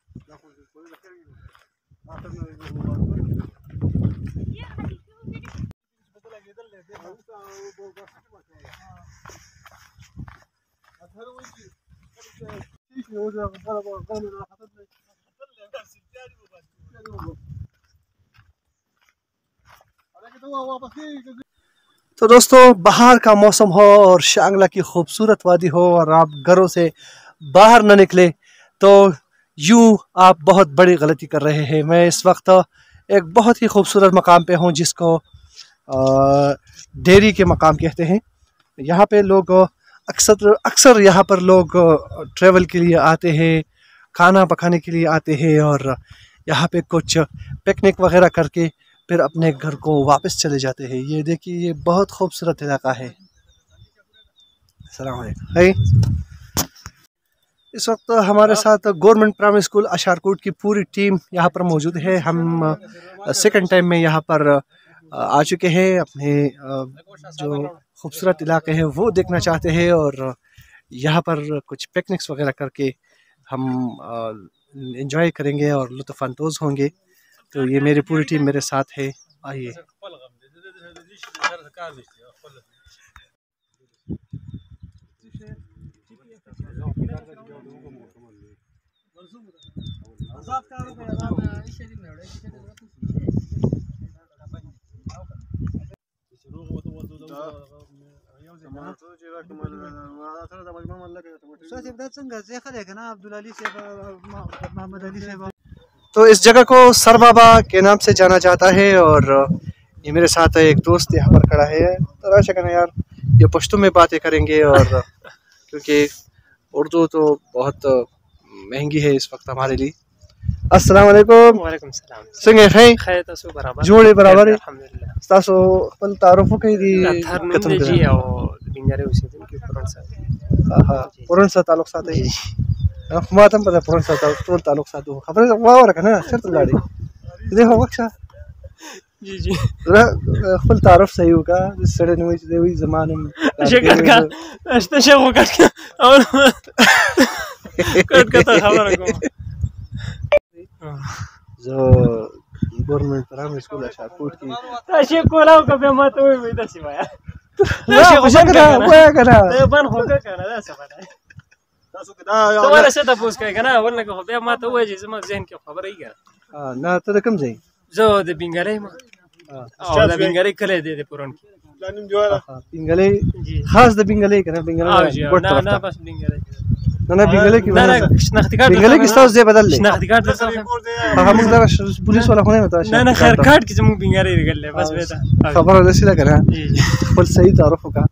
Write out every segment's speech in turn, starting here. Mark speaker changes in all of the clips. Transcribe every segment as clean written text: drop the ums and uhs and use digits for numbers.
Speaker 1: तो दोस्तों, बाहर का मौसम हो और शांगला की खूबसूरत वादी हो और आप घरों से बाहर न निकले तो यूँ आप बहुत बड़ी गलती कर रहे हैं। मैं इस वक्त एक बहुत ही खूबसूरत मकाम पे हूँ जिसको डेरी के मकाम कहते हैं। यहाँ पे लोग अक्सर यहाँ पर लोग ट्रैवल के लिए आते हैं, खाना पकाने के लिए आते हैं और यहाँ पे कुछ पिकनिक वगैरह करके फिर अपने घर को वापस चले जाते हैं। ये देखिए, ये बहुत खूबसूरत इलाका है। अस्सलाम वालेकुम। इस वक्त हमारे साथ गवर्नमेंट प्राइमरी स्कूल अशारकोट की पूरी टीम यहाँ पर मौजूद है। हम सेकंड टाइम में यहाँ पर आ चुके हैं। अपने जो खूबसूरत इलाके हैं वो देखना चाहते हैं और यहाँ पर कुछ पिकनिक्स वगैरह करके हम एंजॉय करेंगे और लुत्फ़ अंदोज़ होंगे। तो ये मेरी पूरी टीम मेरे साथ है। आइए। तो इस जगह को सर बाबा के नाम से जाना जाता है और ये मेरे साथ एक दोस्त यहाँ पर खड़ा है। तराशा करना यार, ये पश्तो में बातें करेंगे और क्योंकि उर्दू तो बहुत महंगी है इस वक्त हमारे लिए। अस्सलाम वालेकुम।
Speaker 2: वालेकुम सलाम।
Speaker 1: संगे खै
Speaker 2: खैर तसो बराबर
Speaker 1: जोड़े बराबर है।
Speaker 2: अल्हम्दुलिल्लाह।
Speaker 1: तासो खपल तारुफ कई दी
Speaker 2: खत्म जी और बिंगारे उसी दिन की पुरान सा।
Speaker 1: हां, पुरान सा ताल्लुक साथ है। ما تم بدأ فرنسا طول تعلق سادو خبرت واورك أنا شرط اللاري إذا هو وقشة
Speaker 2: जी जी
Speaker 1: خبل تعرف سيوكا السرنا ويش ذوي زمانهم
Speaker 2: شكل كان اشتشوا كان أول كنت خبركم
Speaker 1: जो गवर्नमेंट प्राइमरी स्कूल अशारकोट की
Speaker 2: تاشي كولا وكبي ما توي بيدا سوايا
Speaker 1: لا وشكرا
Speaker 2: ده بان خوكا كان ده سبب تو ولا څه تاسو کوي کنه ولنه خو بیا ما ته وایي چې زما ذهن کې خبره یې ګره
Speaker 1: نه ته کوم ځای
Speaker 2: زه د بنګالۍ ما او د بنګالۍ کله دی د پورن کې
Speaker 1: پلانیم جوړه بنګالۍ خاص د بنګالۍ کنه بنګالۍ
Speaker 2: نه نه بس بنګالۍ
Speaker 1: نه بنګالۍ کې
Speaker 2: نه شناختی کارت
Speaker 1: بنګالۍ کې تاسو ځای بدل لې
Speaker 2: شناختی کارت درته
Speaker 1: هغه موږ دا پولیس ولا خو نه وتا
Speaker 2: نه نه خیر کارت کې زموږ بنګالۍ لګلې بس وتا
Speaker 1: خبره ده سیده کنه خپل صحیح تعارف وکړه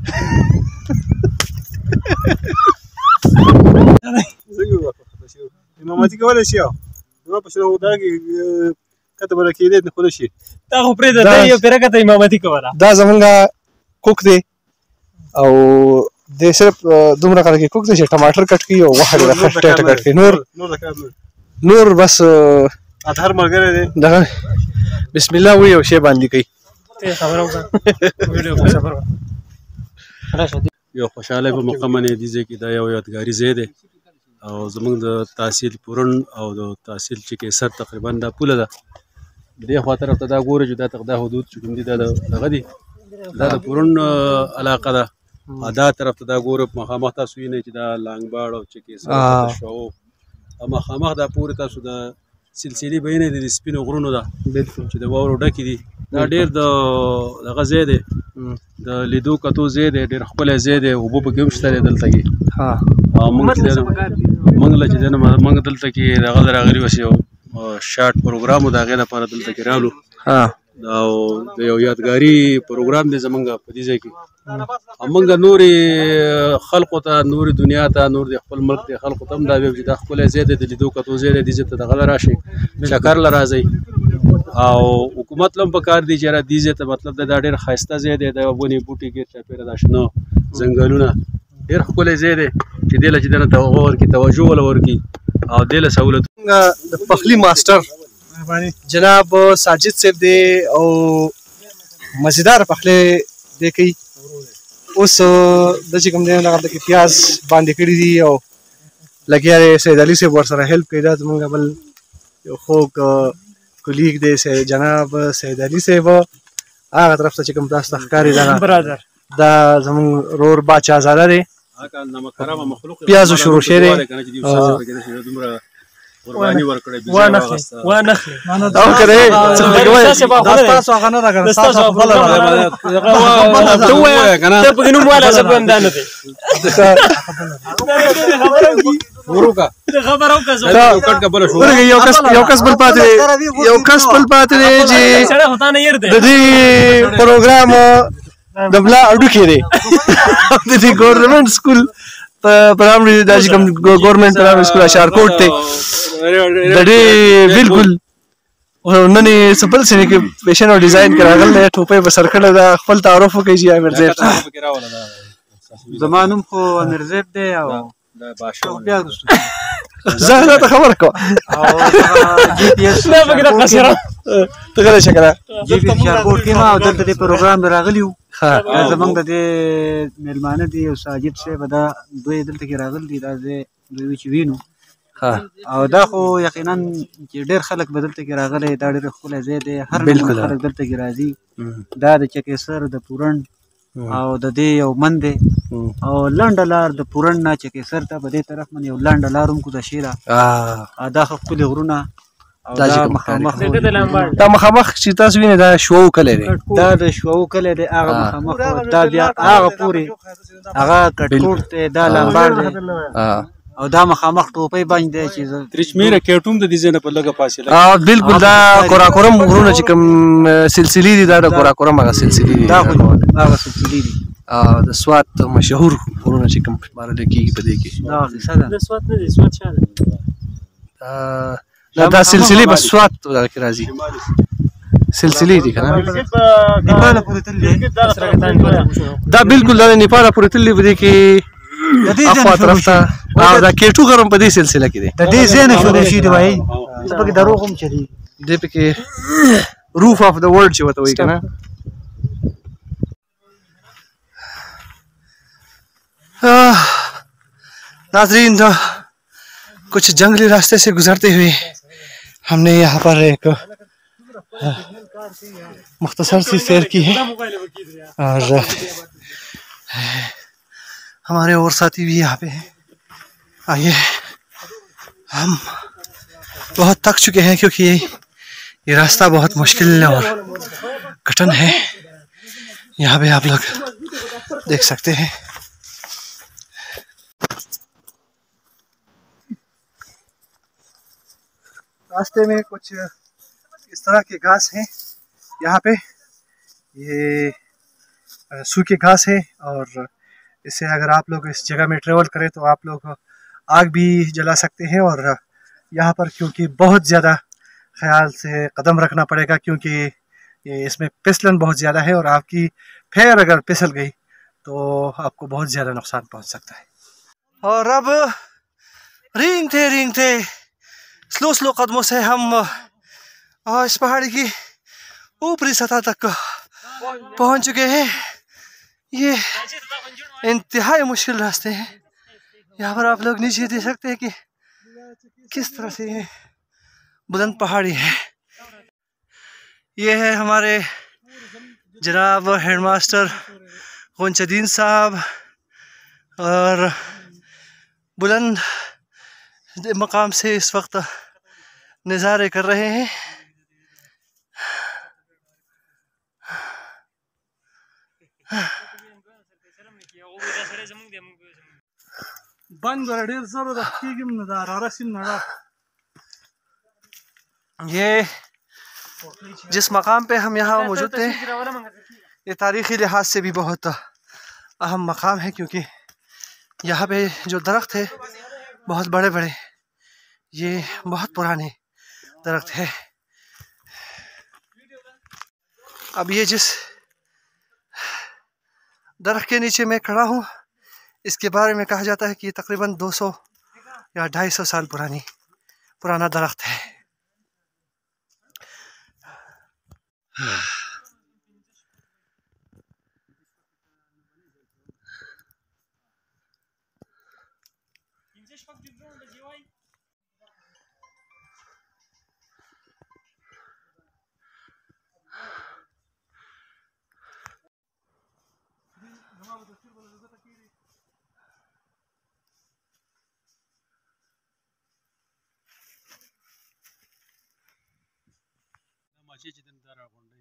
Speaker 3: اماماتي کولای شي نو په شنو دا کې کته بل کې دې خو شي
Speaker 2: تا خو پرې ده یو پیرکه ته اماماتي کوله
Speaker 1: دا زمونږه کوک دی او د صرف دومره کار کې کوک دی چې ټماټر کټ کی او واحد خټه کټ کی نور بس
Speaker 3: اطهر مرګره دی
Speaker 1: دا بسم الله وی او شی باندې کوي
Speaker 2: ته خبرو کا ویډیو په صبر راشه
Speaker 3: یو خوشاله په مقام نه دي چې دا یو یادګاری ځای دی او زمونږ د تحصیل پورن او د تحصیل چې کې سر تقریبا دا پوله ده دې خوا طرف ته دا ګوره چې دا تقدا حدود چې کوم دي دا دغه دي دا د پورن علاقه ده دا طرف ته دا ګوره مخامخ تاسو یې نه چې دا لانګباړ او چې کې سر شو مخامخ دا پوره تاسو د سلسلې بینه د سپینو غرونو ده بالکل چې د واورو ډکې دي دا ډېر دغه ځای دی د لیدو کتو ځای دی ډېر ښکلی ځای دی اوبه پکې هم شته دی دلته کې موږ له چې دی نه موږ دلته کې دغه له راغلي اوس یو شارټ پروګرام و د هغې لپاره دلته کې رالو او د یو یادګاري پروګرام دی زمونږ په دې ځای کې موږ نورې خلقو ته نورې دنیا ته نور د خپل ملک د خلقو ته هم دا ویو چې دا ښکلی ځای دی د لیدو کتو ځای دی دې ځای ته دغه له راشئ چکر له راځئ او حکومت له هم پکار دی چې دې ځای ته مطلب دا ډېر ښایسته ځای دی د ونې بوټي ګیر چاپېره دا شنه ځنګلونه ډېر ښکلی ځای دی چې دې له چې دی نه هغه ورکړي توجه وله ورکړي او دې له سهولتونه
Speaker 1: د پخلي ماسټر جناب ساجد صاحب دی او مزیدار پخلی دی کوي اوس د چې کوم دی هغه کې پیاز باندې کړي دي او लगे रहे सैद अली से वर्षरा हेल्प किया तुमंगा बल खोक कुलीग दे से जनाब सैद अली से वो आगे तरफ से चिकम दास तखकारी दाना
Speaker 2: برادر
Speaker 1: दा जम रोर बाचा ज़्यादा दे प्याज शुरू शेरे
Speaker 2: ونخلي
Speaker 1: او करे
Speaker 2: ته په ګنوم والا سبم دانه دي
Speaker 3: وروکا
Speaker 2: خبر او کزو
Speaker 3: کټ کا بل شو
Speaker 1: یو کس بل پاتې دی چې
Speaker 2: سره هوتا نه ير دي
Speaker 1: د دې پروګرام د بلا اډو کې دی د دې ګورنمنت سکول پرایمري د کوم ګورنمنت پرایمري سکول اشارکوټ ته د دې بالکل ونني سپل سینه کې فیشن او ډیزاین کراغل نه ټوپې په سر کړه د خپل تعارف کوي چې امیر زید
Speaker 4: زمانم خو امیر زید دی او
Speaker 3: دا باشا
Speaker 4: بیا
Speaker 1: زه ته خبر کو
Speaker 4: او جی پی ایس
Speaker 2: لا بګره قصره
Speaker 1: ته غره شکره
Speaker 4: جی پی ایس شارکوټ کې ما دلته د پروګرام راغلیو
Speaker 1: ها
Speaker 4: زمونږ د دې ملمانه دی او ساجد صاحب دا دوی دلته کې راغل دي دا دوی چې وینو
Speaker 1: ها
Speaker 4: او دا خو یقینا چې ډېر خلک به دلته کې راغلي دا ډېر ښکلی ځای دی هر
Speaker 1: بالکل.
Speaker 4: خلک دلته کې راځي دا د چکېسر د پورن او د دې یو من دی او لنډه لار د پورن نه چکېسر ته په دې طرف باندې یو لنډه لار هم کوزه شي ده دا ښه ښکلي غرونه او
Speaker 1: دا چې
Speaker 4: دا
Speaker 1: کوم
Speaker 4: مخامخ
Speaker 1: دا مخامخ چې تاسو وینئ دا شو کلی دی
Speaker 4: دا د شواو کلی دی هغه مخامخ دا بیا هغه پورې هغه کټکوټ دی دا لامبار دی او دا مخامخ ټوپۍ باندې دی چې زه
Speaker 3: ترچمیره کېټوم د دې ځای نه په لږه فاصله
Speaker 1: بالکل دا کوراکورم غرونه چې کوم سلسلې دي دا د کوراکورم هغه سلسلې دي
Speaker 4: دا خو هغه سلسلې دي
Speaker 1: د سوات مشهور غرونه چې کوم شمارل کېږي په دې کې
Speaker 4: دا قصه ده
Speaker 2: د سوات نه دي سوات شاله
Speaker 1: دا سلسلې په سوات کې راځي سلسلې دي کنه
Speaker 4: نیپال پورې تللی
Speaker 1: دا بالکل د نیپال پورې تللی په دې کې
Speaker 4: د دې
Speaker 1: اخوا طرف ته او دا کېټو غرم په دې سلسله کې دی
Speaker 4: د دې ځای نه شروع شي دی وایي څه پکې دروغ هم چلی
Speaker 1: دې پکې روف اف د ورلد چې وته وایي کنه नाज़रीन कुछ जंगली रास्ते से गुजरते हुए हमने यहाँ पर एक मुख्तसर सी सैर की है और हमारे और साथी भी यहाँ पे हैं। आइए हम बहुत थक चुके हैं क्योंकि ये रास्ता बहुत मुश्किल और कठिन है। यहाँ पे आप लोग देख सकते हैं रास्ते में कुछ इस तरह के घास हैं। यहाँ पे ये सूखे घास है और इससे अगर आप लोग इस जगह में ट्रेवल करें तो आप लोग आग भी जला सकते हैं। और यहाँ पर क्योंकि बहुत ज़्यादा ख्याल से कदम रखना पड़ेगा क्योंकि ये इसमें फिसलन बहुत ज़्यादा है और आपकी पैर अगर फिसल गई तो आपको बहुत ज़्यादा नुकसान पहुँच सकता है। और अब रेंगते स्लो स्लो कदमों से हम इस पहाड़ी की ऊपरी सतह तक पहुंच चुके हैं। ये इंतहाई मुश्किल रास्ते हैं। यहाँ पर आप लोग नीचे देख सकते हैं कि किस तरह से ये बुलंद पहाड़ी है। ये है हमारे जनाब हेडमास्टर गुंचदीन साहब और बुलंद मकाम से इस वक्त नज़ारे कर रहे हैं। ये जिस मकाम पे हम यहाँ मौजूद थे ये तारीख़ी लिहाज से भी बहुत अहम मकाम है क्योंकि यहाँ पे जो दरख्त है बहुत बड़े बड़े, ये बहुत पुराने दरख्त है। अब ये जिस दरख्त के नीचे मैं खड़ा हूँ इसके बारे में कहा जाता है कि तकरीबन 200 या 250 साल पुराना दरख्त है।
Speaker 3: ماشي چې دن دار غونډه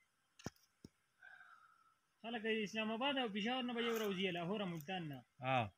Speaker 2: خلک اسلام آباد او پېښور نه به یو راوځي لاهور او ملتان نه